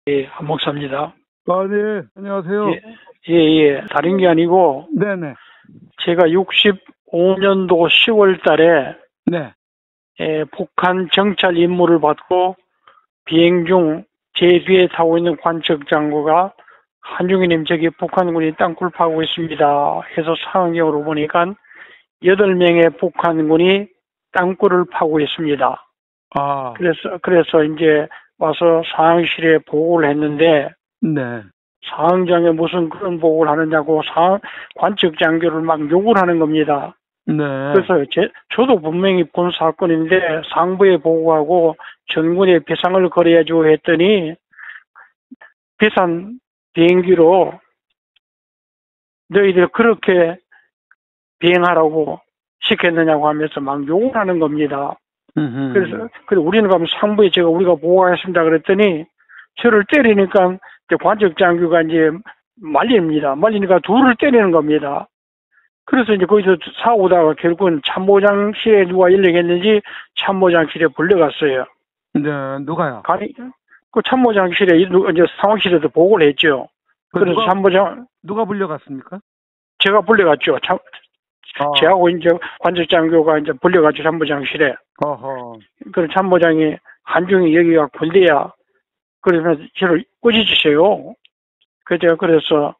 예, 한 목사입니다. 아, 네, 안녕하세요. 예. 다른 게 아니고, 네네. 제가 65년도 10월 달에, 네. 북한 정찰 임무를 받고, 비행 중 제 뒤에 타고 있는 관측 장구가, 한중희님 저기 북한군이 땅굴 파고 있습니다 해서 상황경으로 보니까, 8명의 북한군이 땅굴을 파고 있습니다. 아, 그래서 이제 와서 상황실에 보고를 했는데, 네. 상황장에 무슨 그런 보고를 하느냐고 관측 장교를 막 욕을 하는 겁니다. 네. 그래서 저도 분명히 본 사건인데 상부에 보고하고 전군에 배상을 거래해주고 했더니 비싼 비행기로 너희들 그렇게 비행하라고 시켰느냐고 하면서 막 욕을 하는 겁니다. 그래서 우리는 가면 상부에 우리가 보고하겠습니다 그랬더니 저를 때리니까 관측 장교가 이제 말리니까 둘을 때리는 겁니다. 그래서 이제 거기서 싸우다가 결국은 참모장실에 누가 연락했는지 참모장실에 불려갔어요. 네, 누가요? 그 참모장실에 이제 상황실에도 보고를 했죠. 그래서 누가 불려갔습니까? 제가 불려갔죠. 제하고 이제 관측 장교가 이제 불려갔죠, 참모장실에. 어허. 그래서 참모장이 한중이 여기가 군대야. 그러면서 저를 꾸짖으세요. 그래서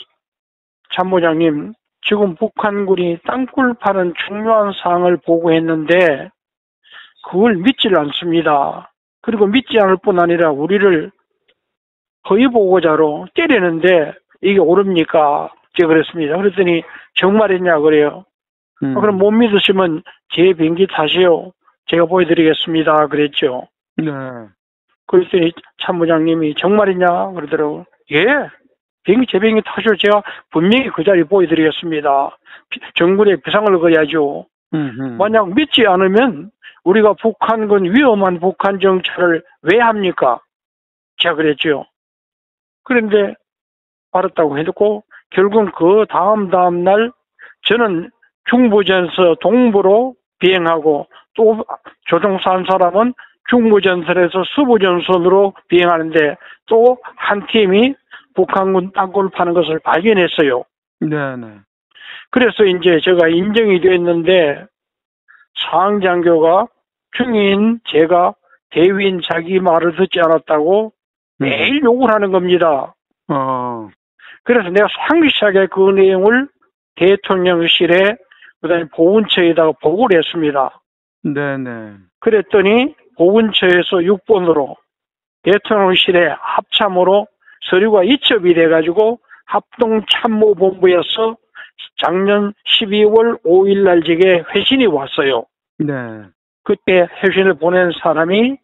참모장님, 지금 북한군이 땅굴 파는 중요한 사항을 보고했는데 그걸 믿질 않습니다. 그리고 믿지 않을 뿐 아니라 우리를 허위 보고자로 때리는데 이게 옳습니까? 제가 그랬습니다. 그랬더니 정말이냐 그래요. 그럼 못 믿으시면 제 비행기 타시오. 제가 보여드리겠습니다. 그랬죠. 네. 그랬더니 참모장님이 정말이냐 그러더라고요. 예. 제 비행기 타시오. 제가 분명히 그 자리 보여드리겠습니다. 정군에 배상을 거야죠. 만약 믿지 않으면 우리가 북한군 위험한 북한 정찰을 왜 합니까? 제가 그랬죠. 그런데 알았다고 해놓고 결국은 그 다음 날 저는 중부전서 동부로 비행하고 또 조종사 한 사람은 중부전선에서 수부전선으로 비행하는데 또 한 팀이 북한군 땅굴 파는 것을 발견했어요. 네네. 그래서 이제 제가 인정이 됐는데 상장교가 중위인 제가 대위인 자기 말을 듣지 않았다고 매일 욕을 하는 겁니다. 그래서 내가 상세하게 그 내용을 대통령실에 그다음에 보훈처에다가 보고를 했습니다. 네네. 그랬더니 보훈처에서 6번으로 대통령실에 합참으로 서류가 이첩이 돼가지고 합동참모본부에서 작년 12월 5일 날 제게 회신이 왔어요. 네. 그때 회신을 보낸 사람이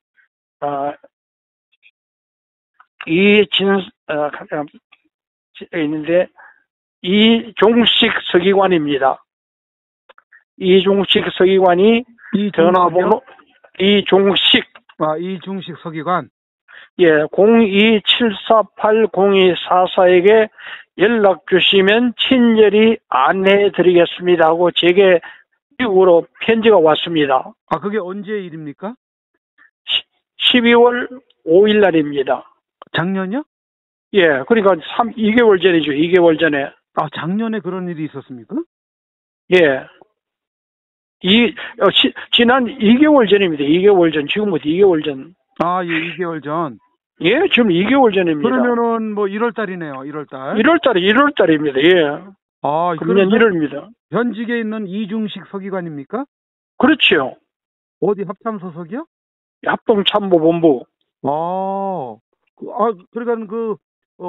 있는데 이종식 서기관입니다. 이종식 서기관이 전화번호 이종식 서기관. 예, 02-748-0244에게 연락 주시면 친절히 안내해 드리겠습니다 하고 제게 미국으로 편지가 왔습니다. 아, 그게 언제의 일입니까? 12월 5일 날입니다. 작년이요? 예, 그러니까 2개월 전이죠. 2개월 전에. 아, 작년에 그런 일이 있었습니까? 예. 지난 2개월 전입니다. 2개월 전. 지금부터 2개월 전. 아, 예, 2개월 전. 예, 지금 2개월 전입니다. 그러면은 뭐 1월 달이네요. 1월 달. 1월 달입니다. 예. 아, 금년 1월입니다. 현직에 있는 이중식 서기관입니까? 그렇죠. 어디 합참 소속이요? 합동참모본부. 그러니까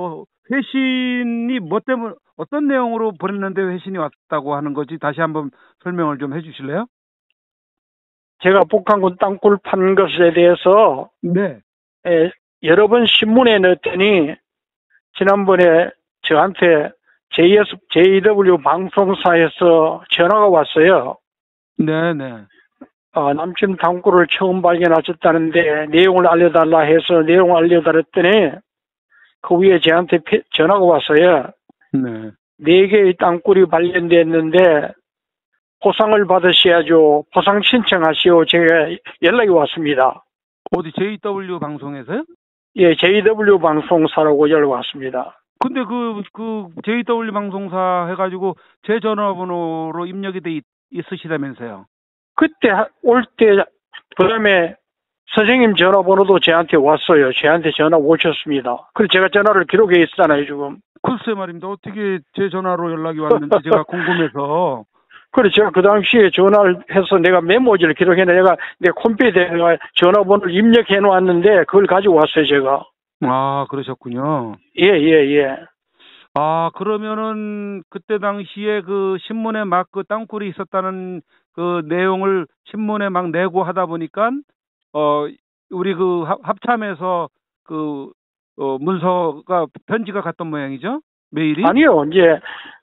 회신이 뭐 때문에 어떤 내용으로 보냈는데 회신이 왔다고 하는 거지? 다시 한번 설명을 좀 해주실래요? 제가 북한군 땅굴 판 것에 대해서 네. 여러 번 신문에 넣었더니 지난번에 저한테 JW 방송사에서 전화가 왔어요. 네네. 남친 땅굴을 처음 발견하셨다는데 내용을 알려달라 해서 내용을 알려달았더니 그 위에 저한테 전화가 왔어요. 네. 4개의 땅굴이 발견됐는데 보상을 받으셔야죠. 보상 신청하시오. 제가 연락이 왔습니다. 어디 JW 방송에서요? 예, JW 방송사라고 연락 왔습니다. 근데 그 JW 방송사 해가지고 제 전화번호로 입력이 돼 있으시다면서요? 그때 올 때 그다음에 선생님 전화번호도 저한테 왔어요. 저한테 전화 오셨습니다. 그래서 제가 전화를 기록해 있잖아요, 지금. 글쎄 말입니다. 어떻게 제 전화로 연락이 왔는지 제가 궁금해서. 그래, 제가 그 당시에 전화를 해서 내가 메모지를 기록해내 내 컴퓨터에 내가 전화번호를 입력해 놓았는데 그걸 가지고 왔어요, 제가. 아, 그러셨군요. 예, 예, 예. 아, 그러면은 그때 당시에 그 신문에 막 그 땅굴이 있었다는 그 내용을 신문에 막 내고 하다 보니까 우리 그 합참에서 그 문서가 편지가 갔던 모양이죠? 메일이? 아니요, 이제,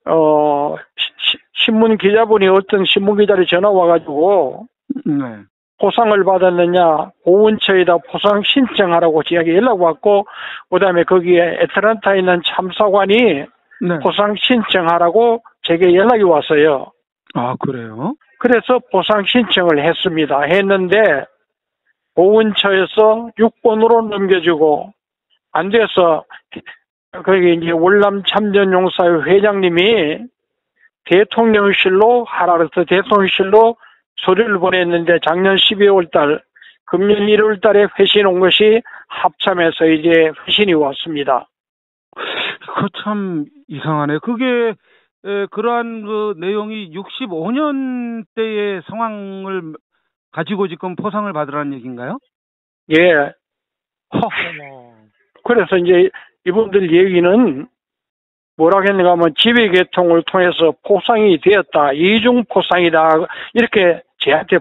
신문 기자분이 어떤 신문 기자를 전화 와가지고, 네. 포상을 받았느냐, 보훈처에다 포상 신청하라고 저에게 연락 왔고, 그 다음에 거기에 애틀란타에 있는 참사관이 네. 포상 신청하라고 제게 연락이 왔어요. 아, 그래요? 그래서 포상 신청을 했습니다. 했는데, 보훈처에서 6번으로 넘겨주고, 안 돼서, 거기 이제 월남 참전용사회 회장님이 대통령실로, 하라르트 대통령실로 서류를 보냈는데 작년 12월 달, 금년 1월 달에 회신 온 것이 합참에서 이제 회신이 왔습니다. 그 참 이상하네. 그게 그러한 그 내용이 65년대의 상황을 가지고 지금 포상을 받으라는 얘기인가요? 예. 허허. 그래서 이제 이분들 얘기는 뭐라 했는가 하면 지배계통을 통해서 포상이 되었다. 이중 포상이다. 이렇게 저한테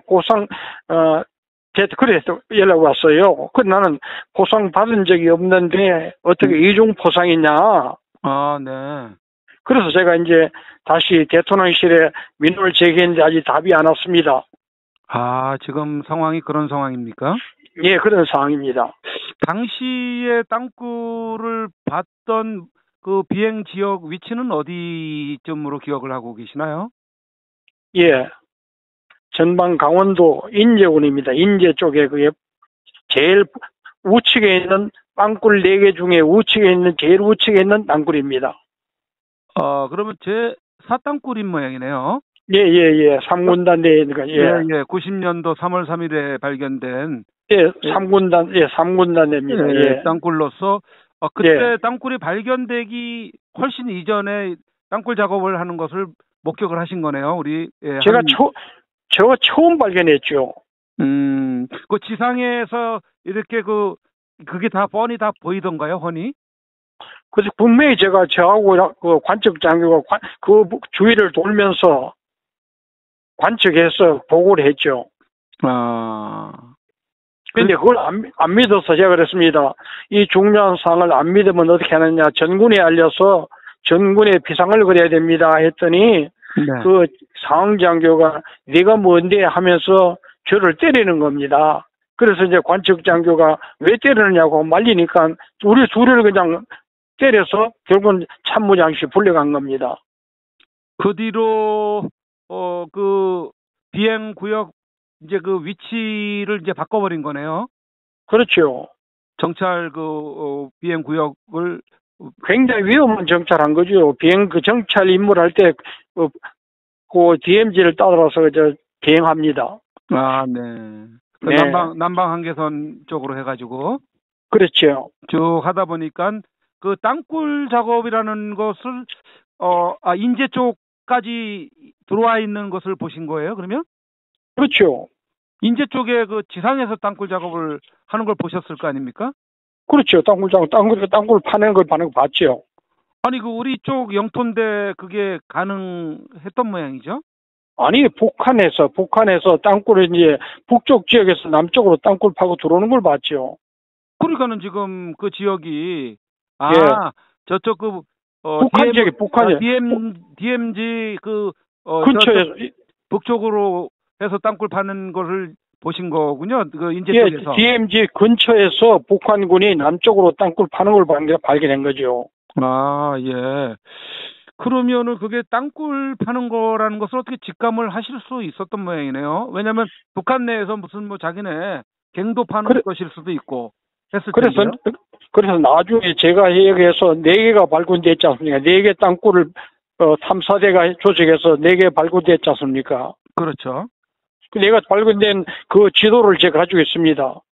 그래서 연락 왔어요. 그 나는 포상 받은 적이 없는데 어떻게 이중 포상이냐. 아, 네. 그래서 제가 이제 다시 대통령실에 민원을 제기했는데 아직 답이 안 왔습니다. 아, 지금 상황이 그런 상황입니까? 예, 그런 상황입니다. 당시에 땅굴을 봤던 그 비행 지역 위치는 어디쯤으로 기억을 하고 계시나요? 예. 전방 강원도 인제군입니다. 인제 쪽에 그게 제일 우측에 있는 땅굴 4개 중에 제일 우측에 있는 땅굴입니다. 그러면 제 사땅굴인 모양이네요. 예, 예, 예. 3군단 내에 있는 거, 예. 예, 90년도 3월 3일에 발견된. 예, 3군단 내입니다. 예. 땅굴로서, 그때 예. 땅굴이 발견되기 훨씬 이전에 땅굴 작업을 하는 것을 목격을 하신 거네요, 우리. 예, 제가 처음 발견했죠. 그 지상에서 이렇게 그게 다 뻔히 다 보이던가요, 허니? 그래서 분명히 제가 저하고 그 관측 장교가 그 주위를 돌면서 관측해서 보고를 했죠. 근데 그걸 안 믿어서 제가 그랬습니다. 이 중요한 사항을 안 믿으면 어떻게 하느냐. 전군에 알려서 전군에 비상을 그려야 됩니다. 했더니 네. 그 상장교가 네가 뭔데 하면서 저를 때리는 겁니다. 그래서 이제 관측 장교가 왜 때리느냐고 말리니까 우리 둘을 그냥 때려서 결국은 참모장실 불려간 겁니다. 그 뒤로 그 비행 구역 이제 그 위치를 이제 바꿔버린 거네요. 그렇죠. 정찰 비행 구역을 굉장히 위험한 정찰한 거죠. 그 정찰 임무를 할 때 그 DMZ를 따라서 비행합니다. 아, 네. 네. 남방 한계선 쪽으로 해가지고. 그렇죠. 쭉 하다 보니까 그 땅굴 작업이라는 것을 인제 쪽까지 들어와 있는 것을 보신 거예요, 그러면? 그렇죠. 인제 쪽에 그 지상에서 땅굴 작업을 하는 걸 보셨을 거 아닙니까? 그렇죠. 땅굴 파는 걸 봤죠. 아니, 그 우리 쪽 영토인데 그게 가능했던 모양이죠? 아니, 북한에서 땅굴을 이제 북쪽 지역에서 남쪽으로 땅굴 파고 들어오는 걸 봤죠. 그러니까는 지금 그 지역이, 예. 저쪽 북한 지역이 북한이 DMZ 근처에서 북쪽으로 해서 땅굴 파는 것을 보신 거군요. 그 인제 예, 쪽에서. DMZ 근처에서 북한군이 남쪽으로 땅굴 파는 걸 발견한 거죠. 아, 예. 그러면은 그게 땅굴 파는 거라는 것을 어떻게 직감을 하실 수 있었던 모양이네요. 왜냐면 북한 내에서 무슨 자기네 갱도 파는 것일 수도 있고. 했을 그래서 텐데요. 그래서 나중에 제가 여기에서 4개가 발굴됐지 않습니까? 4개 땅굴을 3, 4대가 조직해서 4개 발굴됐지 않습니까? 그렇죠. 내가 발굴된 그 지도를 제가 가지고 있습니다.